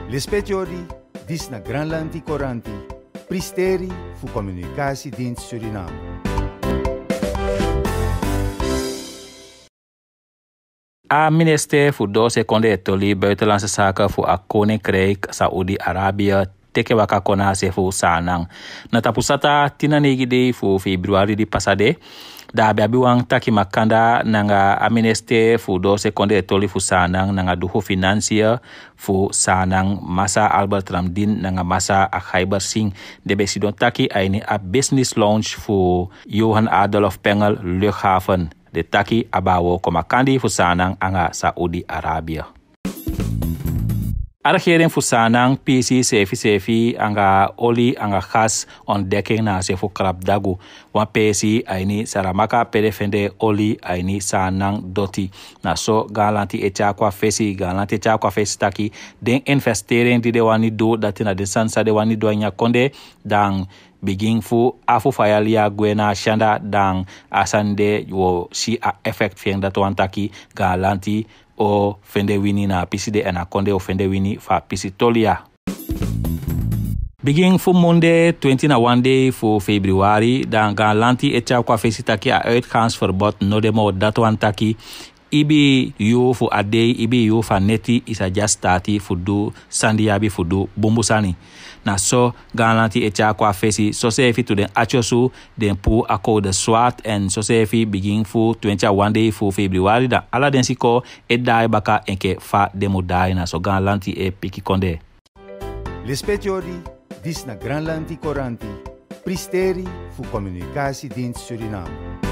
Lispetiori, dis na Granlandi Coranti, Pristeri fu Communicatiedienst Suriname. A minister voor de seconde etoli buitenlandse zaken voor a koninkrijk Saudi-Arabië teke waka kona se voor sanang. Na tapusata tina negide voor februari di pasade. Da biabiwang taki makanda nanga a minister voor de seconde etoli voor sanang nanga duho financiën voor sanang masa Albert Ramdin nanga masa a Khaibar Singh de besidon taki aini a business lounge voor Johan Adolf Pengel luchthaven. De taki abawo komakandi fusanang anga Saudi-Arabië. A regering fusanang PC sefi anga oli anga gas ontdekking na sefu krap dagu. Wan PC aini saramaka pedefende oli aini sanang doti. Na so galanti echa kwa fesi taki den investering di de wani do datina de sansa de wani do anya konde dang begin fu afu fayalia gwena shanda dang asande wo si a effect fieng dat wantaki galanti o fende wini na piside en akonde o fende wini fa pisitolia. Begin fu Monday 21 day fu Februari dan galanti etja kwa fesitaki a uitgaansverbod no demo dat wantaki ibi yo fu ade ibi yo fa neti isa just stati fu do sandiabi fu do bumbusani. Na so galanti echa kwa fesi so sefi to den achosu den pu ako de swat en so sefi begin fu 21 day fu Februari da ala den siko e dai baka enke fa demo dai na so galanti e piki konde. Lispetiori, dis na Granlandi Coranti, Pristeri fu Communicatiedienst Suriname.